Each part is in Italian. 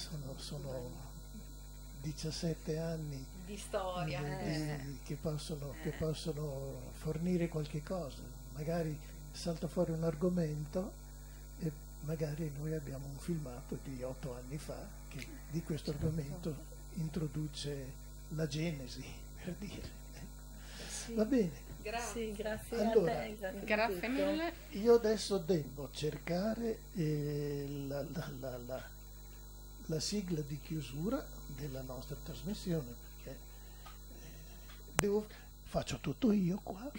sono 17 anni Di storia. che possono fornire qualche cosa. Magari salta fuori un argomento e magari noi abbiamo un filmato di 8 anni fa che di questo argomento introduce la genesi, per dire. Sì. Va bene. Grazie. Sì, grazie Allora, a te. Grazie mille. Io adesso devo cercare la sigla di chiusura della nostra trasmissione, perché faccio tutto io qua.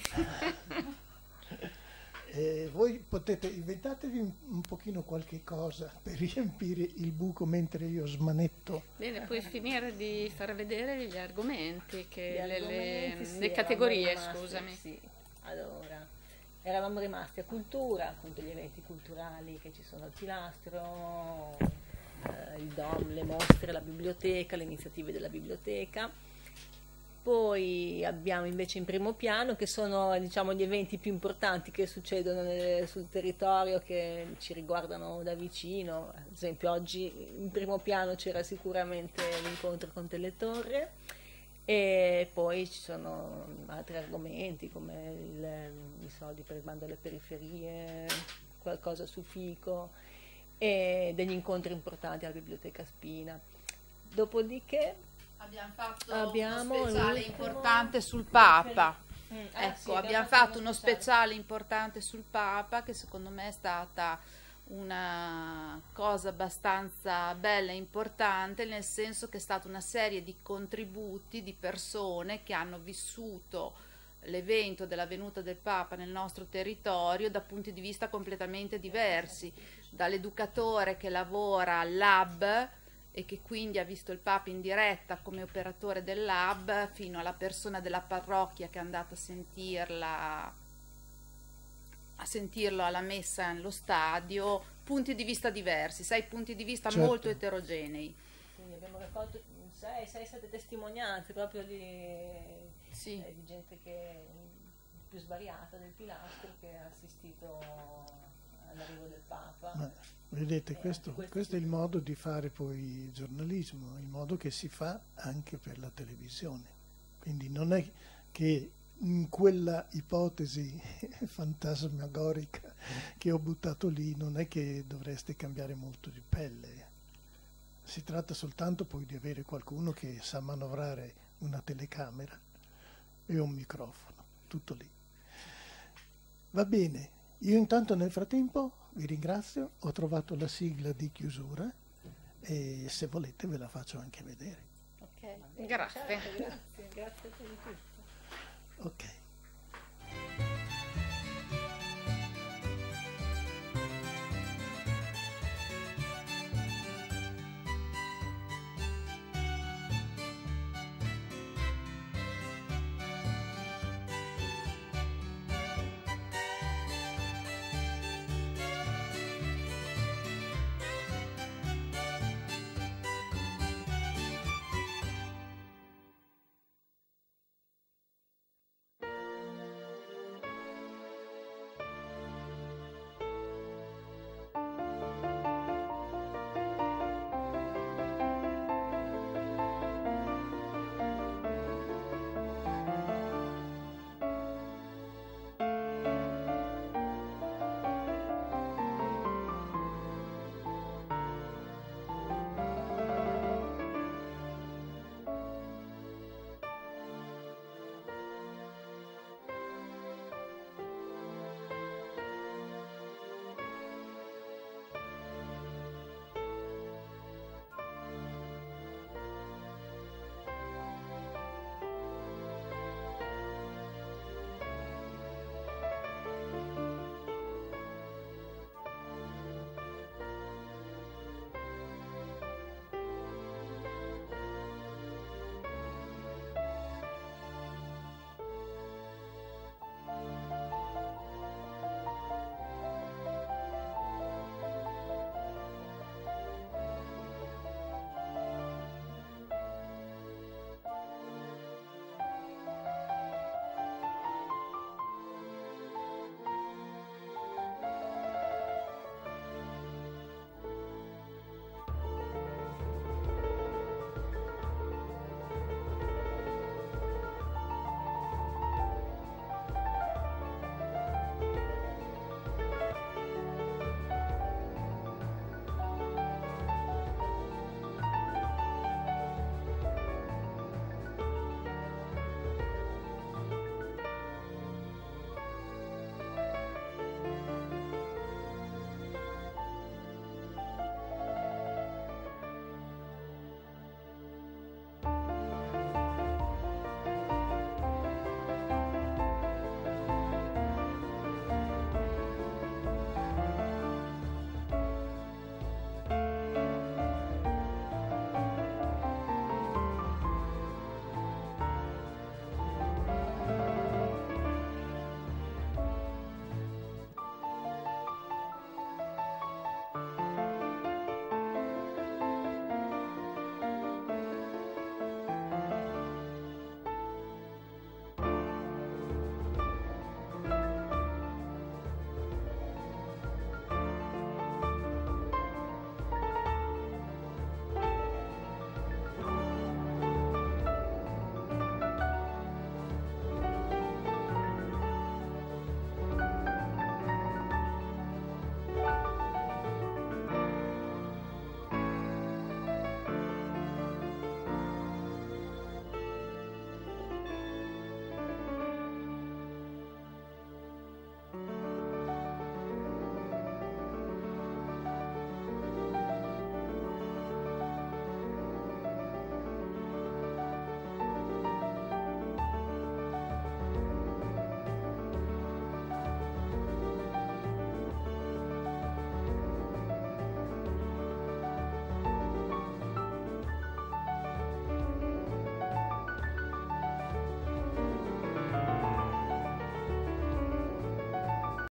Voi potete inventatevi un pochino qualche cosa per riempire il buco mentre io smanetto. Bene, puoi finire di far vedere gli argomenti, Sì, le categorie, eravamo rimasti, scusami. sì. Allora, eravamo rimasti a cultura, appunto gli eventi culturali che ci sono al Pilastro, il DOM, le mostre, la biblioteca, le iniziative della biblioteca. Poi abbiamo invece in primo piano che sono, diciamo, gli eventi più importanti che succedono sul territorio, che ci riguardano da vicino. Ad esempio oggi in primo piano c'era sicuramente l'incontro con Teletorre, e poi ci sono altri argomenti come i soldi per il bando alle periferie, qualcosa su Fico e degli incontri importanti alla Biblioteca Spina. Dopodiché Abbiamo fatto abbiamo uno speciale l'ultimo importante sul Papa. Ecco, sì, abbiamo fatto uno speciale importante sul Papa, che secondo me è stata una cosa abbastanza bella e importante, nel senso che è stata una serie di contributi di persone che hanno vissuto l'evento della venuta del Papa nel nostro territorio da punti di vista completamente diversi, dall'educatore che lavora al lab e che quindi ha visto il Papa in diretta come operatore del lab, fino alla persona della parrocchia che è andata a sentirlo alla messa nello stadio, punti di vista diversi, 6 punti di vista Certo. molto eterogenei. Quindi abbiamo raccolto 6-7 testimonianze proprio di gente che più svariata del Pilastro, che ha assistito all'arrivo del Papa. Ma vedete, questo è il modo di fare poi giornalismo, il modo che si fa anche per la televisione. Quindi non è che in quella ipotesi fantasmagorica che ho buttato lì, non è che dovreste cambiare molto di pelle. Si tratta soltanto poi di avere qualcuno che sa manovrare una telecamera e un microfono, tutto lì. Va bene, io intanto nel frattempo vi ringrazio, ho trovato la sigla di chiusura e se volete ve la faccio anche vedere. Ok, Grazie. Grazie per tutto. Ok.